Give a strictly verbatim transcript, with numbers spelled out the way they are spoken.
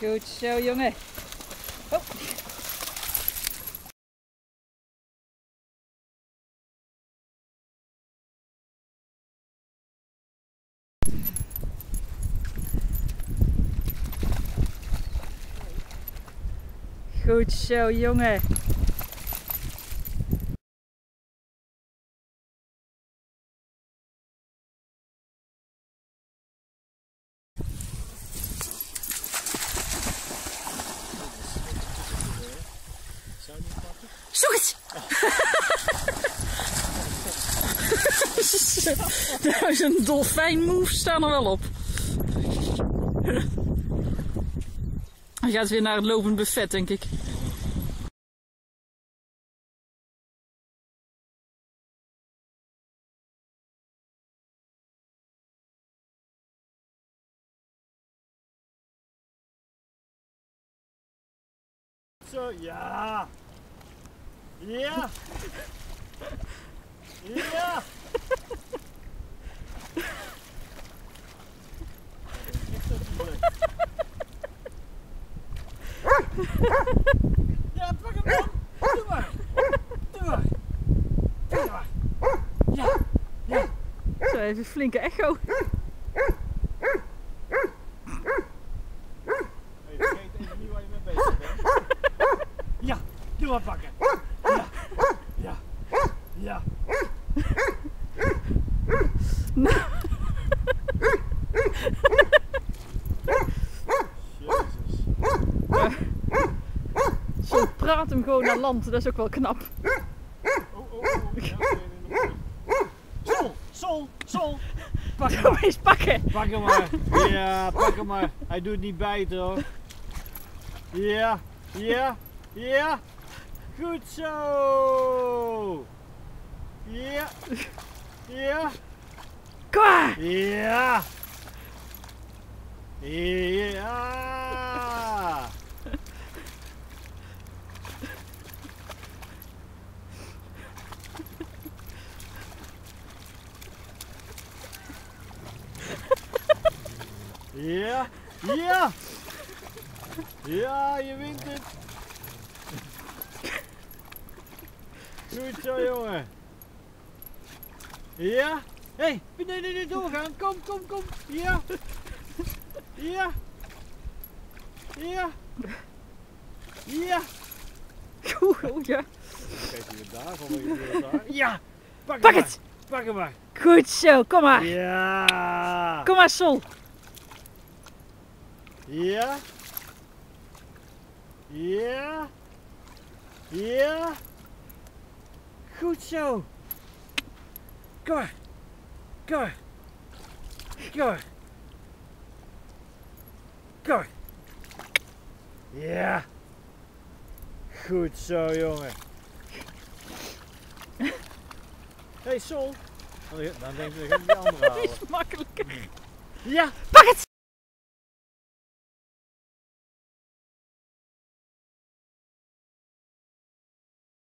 Goed zo, jongen. Oh. Goed zo, jongen. Zoek het! Nou, zo'n dolfijnmove staan er wel op. Hij gaat weer naar het lopend buffet, denk ik. Zo, ja! Ja! Ja! Ja, pak hem dan! Doe maar! Doe maar! Doe maar! Ja! Ja! Zo, even een flinke echo. Hey, vergeet even niet waar je mee bezig bent. Ja! Doe maar pakken! Ja! Ja! Ja! Nou. Jezus. Uh, zo praat hem gewoon naar land, dat is ook wel knap. Oh, oh, oh. Ja, Sol! Sol! Sol! Pak hem Kom maar! eens pakken! Pak hem maar! Ja, pak hem maar! Hij doet niet bijten hoor! Ja! Ja! Ja! Goed zo! Ja! Ja! Kom maar! Ja! Ja! Ja! Ja! Ja, je wint het! Goed zo, jongen! Ja! Hé, hey, nee, nee, nee, doorgaan! Kom, kom, kom! Ja! Ja! Ja! Ja! Oeh, oeh, ja. Kijk je daar, van je daar? Ja! Pak, Pak hem het! Maar. Pak hem maar! Goed zo, kom maar! Ja! Kom maar, Sol! Ja! Ja! Ja! Goed zo! Kom maar! Kom maar! Kom maar! Kom maar! Ja! Goed zo, jongen! Hé, hey, Sol! Dan denk ik dat ik die andere Dat halen. is makkelijker. Ja! Pak het!